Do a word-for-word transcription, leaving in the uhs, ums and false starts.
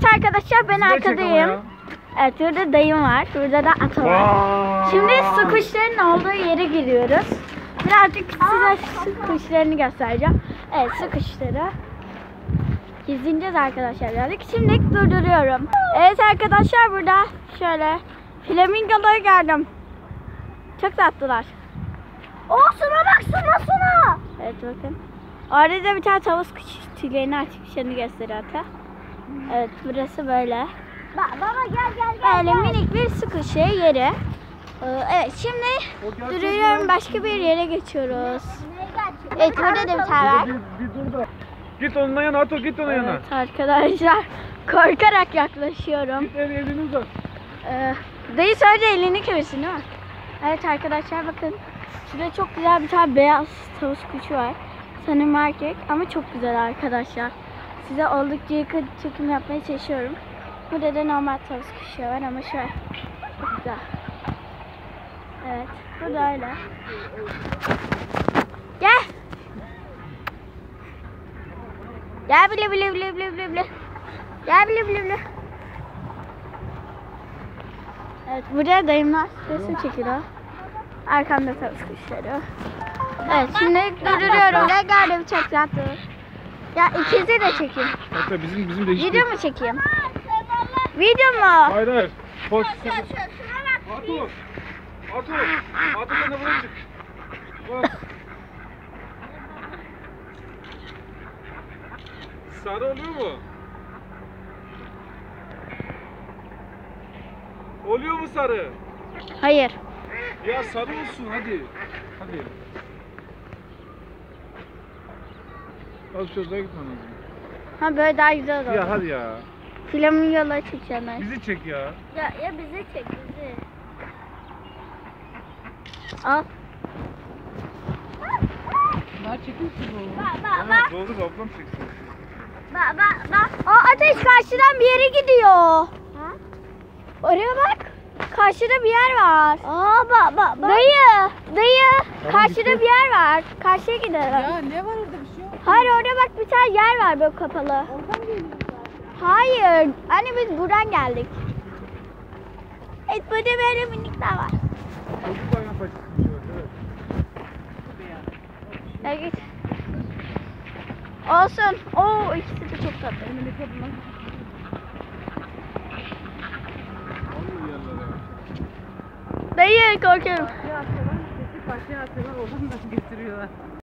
Evet arkadaşlar ben arkadayım. Evet burada dayım var. Burada da ata var. Şimdi su kuşlarının olduğu yere giriyoruz. Birazcık size su kuşlarını göstereceğim. Evet su kuşları. İzleyeceğiz arkadaşlar birazcık. Şimdi durduruyorum. Evet arkadaşlar burada şöyle flamingoları gördüm. Çok tatlılar. Oo şuna bak şuna şuna. Evet bakın. Orada bir tane tavus kuş tüylerini açmış. Onu gösteriyor ata. Evet burası böyle. Ba baba gel gel gel. Böyle gel. minik bir su kuşu yeri. Ee, evet şimdi duruyorum, başka bir yere geçiyoruz. Evet burada da bir tane var. Bir, bir dur da. Git onunla yana Ato, git ona yana. Evet arkadaşlar korkarak yaklaşıyorum. Git el, elini uzat. Ee, dayı sadece elini kıvırsın değil mi? Evet arkadaşlar bakın. Şurada çok güzel bir tane beyaz tavus kuşu var. Sanırım erkek ama çok güzel arkadaşlar. Size oldukça yakın çekim yapmaya çalışıyorum. Burada da normal tavus kuşu var ama şöyle çok güzel. Evet burada öyle. Gel. Gel bile bile bile bile bile bile. Gel bile bile bile. Evet burada dayımlar resim çekiyor. Arkamda tavus kuşları. Evet şimdi durduruyorum. Gel gördüm çok tatlı. Ya ikizi de çekeyim. Hatta bizim bizim de Video mu çekeyim? Video mu? Hayır hayır. Hoş. Ato. Ato. Ato sana buraya çık. Bak. Sarı oluyor mu? Oluyor mu sarı? Hayır. Ya sarı olsun hadi. Hadi. Az bir şey daha gitmen lazım. Ha böyle daha güzel olur. Ya hadi ya. Flamingoları çekeceğim ben. Bizi çek ya. Ya, ya bizi çek bizi. Al. Bak bak Bak, bak. doldur ablam çeksin. Bak bak bak. Aa ateş karşıdan bir yere gidiyor. Ha? Oraya bak. Karşıda bir yer var. Aa bak bak bak. Dayı, dayı. Tamam, Karşıda işte. bir yer var. Karşıya gidelim. Ya ne var orada bir şey yok. Hayır orada bak bir tane yer var böyle kapalı. Oradan geliyorlar. Hayır. Hani biz buradan geldik. Evet burada böyle minikler var. Çocuk ayağına paçası bir şey var, evet. Ya git. Olsun. Oo ikisi de çok tatlı. Alıyor yerlere. Dayı korkuyorum. Başka atıyorlar, sesi başka atıyorlar, oradan da getiriyorlar.